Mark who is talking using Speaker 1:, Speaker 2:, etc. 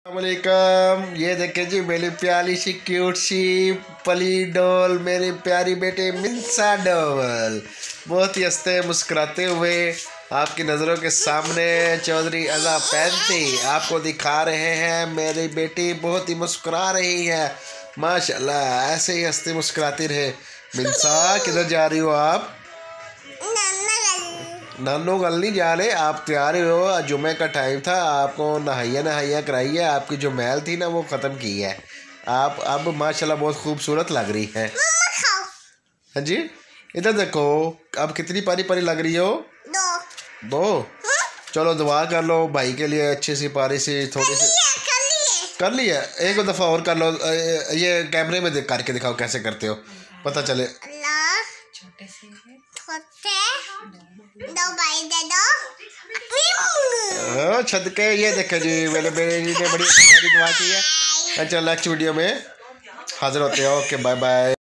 Speaker 1: वालेकुम। ये देखें जी मेरी प्यारी सी क्यूट सी पली डॉल, मेरी प्यारी बेटे मिंसा डॉल बहुत ही हंसते मुस्कुराते हुए आपकी नज़रों के सामने चौधरी अज़ा पैंती आपको दिखा रहे हैं। मेरी बेटी बहुत ही मुस्कुरा रही है माशाल्लाह, ऐसे ही हंसती मुस्कुराती रहे। मिंसा किधर जा रही हो आप? नानो गल नहीं जा रहे, आप तैयार हो, जुमे का टाइम था, आपको नहाइया कराई है, आपकी जो मैल थी ना वो ख़त्म की है। आप अब माशाल्लाह बहुत खूबसूरत लग रही है। हाँ जी, इधर देखो, अब कितनी पारी पारी लग रही हो? दो। चलो दुआ कर लो भाई के लिए, अच्छी सी पारी सी थोड़ी सी कर ली है। एक दफ़ा और कर लो, ये कैमरे में करके दिखाओ कैसे करते हो, पता चले। छोटे से दो भाई दे दो छत के। ये देखे जी मेरे बेटे जी ने बड़ी दुआ की है। अच्छा नेक्स्ट वीडियो में हाजिर होते हैं। Okay bye bye.